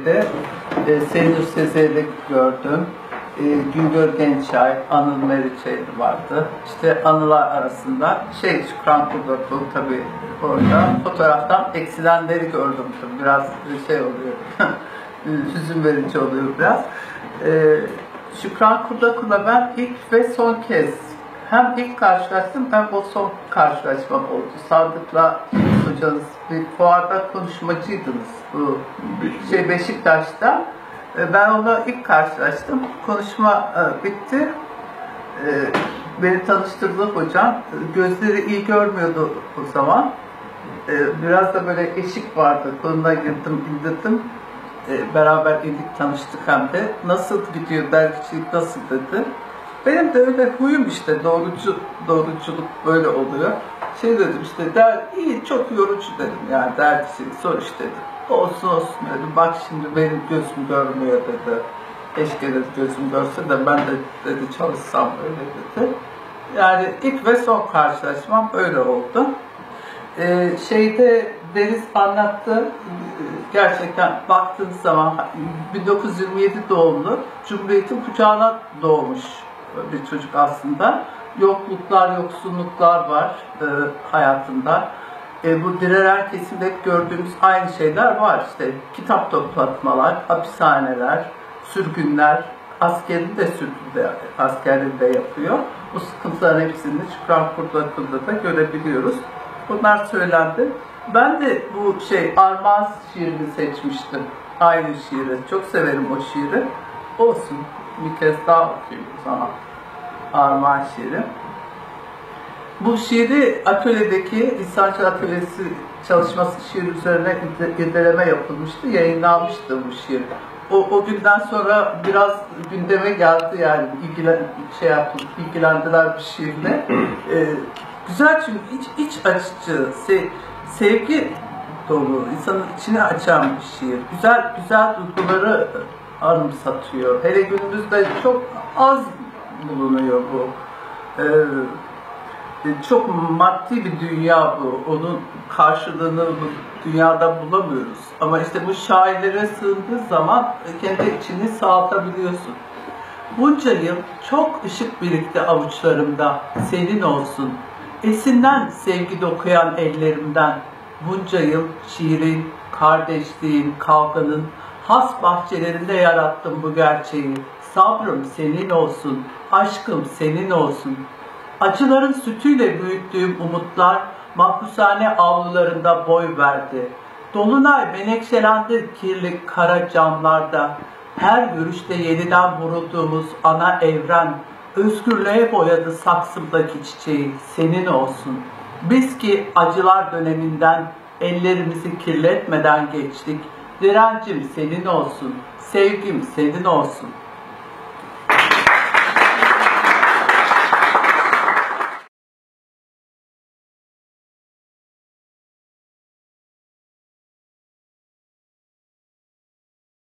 de Seynur Sezer'i gördüm. Güngör Gençay, Anıl Meriçey vardı. İşte anılar arasında Şükran Kurdakul tabii orada. Fotoğraftan eksilenleri gördüm tabii. Biraz oluyor. Hüzün verici oluyor biraz. Şükran Kurdakul'la ben ilk ve son kez hem ilk karşılaştım hem o son karşılaşmam oldu. Sadık'la hocanız bir fuarda konuşmacıydınız bu Beşiktaş'ta. Ben onunla ilk karşılaştım. Konuşma bitti. Beni tanıştırdı hocam. Gözleri iyi görmüyordu o zaman. Biraz da böyle eşik vardı. Koluna girdim, indirdim. Beraber indik, tanıştık hem de. Nasıl gidiyor, dergicilik nasıl dedi. Benim de öyle huyum işte, doğruculuk böyle oluyor. Dedim işte, iyi, çok yorucu dedim yani, dergicilik zor iş dedim. Olsun dedim, bak şimdi benim gözüm görmüyor dedi. Keşke dedi gözüm görse de ben de dedi çalışsam öyle dedi. Yani ilk ve son karşılaşmam öyle oldu. Deniz anlattı, gerçekten baktığınız zaman 1927 doğumlu, Cumhuriyet'in kucağına doğmuş bir çocuk aslında. Yokluklar, yoksulluklar var hayatında. Bu direnen kesimde hep gördüğümüz aynı şeyler var. İşte kitap toplatmalar, hapishaneler, sürgünler, askerliği de yapıyor. Bu sıkıntıların hepsini Şükran Kurdakul'da da görebiliyoruz. Bunlar söylendi. Ben de bu Armağan şiirini seçmiştim. Aynı şiiri. Çok severim o şiiri. Olsun. Bir kez daha okuyayım o zaman. Armağan şiiri. Bu şiiri atölyedeki İhsancı Atölyesi çalışması şiir üzerine inceleme yapılmıştı. Yayınlanmıştı bu şiir. O günden sonra biraz gündeme geldi yani. İlgilendiler bir şiirle. Güzel çünkü iç açıcı, sevgi dolu, insanın içini açan bir şiir. Güzel duyguları anımsatıyor. Hele günümüzde çok az bulunuyor bu. Çok maddi bir dünya bu. Onun karşılığını bu dünyada bulamıyoruz. Ama işte bu şairlere sığındığı zaman kendi içini sağlatabiliyorsun. Bunca yıl çok ışık birikti avuçlarımda, senin olsun. Esinlen sevgi dokuyan ellerimden. Bunca yıl şiirin, kardeşliğin, kavganın has bahçelerinde yarattım bu gerçeği. Sabrım senin olsun, aşkım senin olsun. Acıların sütüyle büyüttüğüm umutlar mahpushane avlularında boy verdi. Dolunay menekşelendi kirli kara camlarda. Her yürüyüşte yeniden vurulduğumuz ana evren, özgürlüğe boyadı saksımdaki çiçeği, senin olsun. Biz ki acılar döneminden ellerimizi kirletmeden geçtik. Direncim senin olsun, sevgim senin olsun.